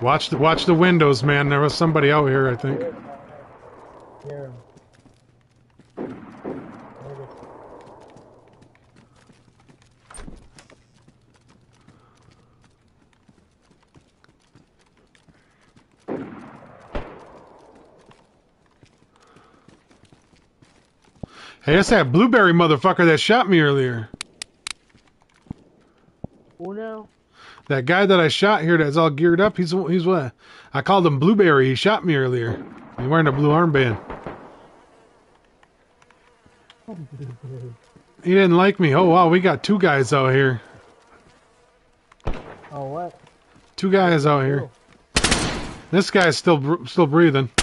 Watch the windows, man. There was somebody out here, I think. Yeah. Hey, that's that blueberry motherfucker that shot me earlier. Who now? That guy that I shot here that's all geared up, he's what? I called him Blueberry. He shot me earlier. He's wearing a blue armband. He didn't like me. Oh, wow, we got two guys out here. Oh, what? Two guys out here. This guy's still breathing.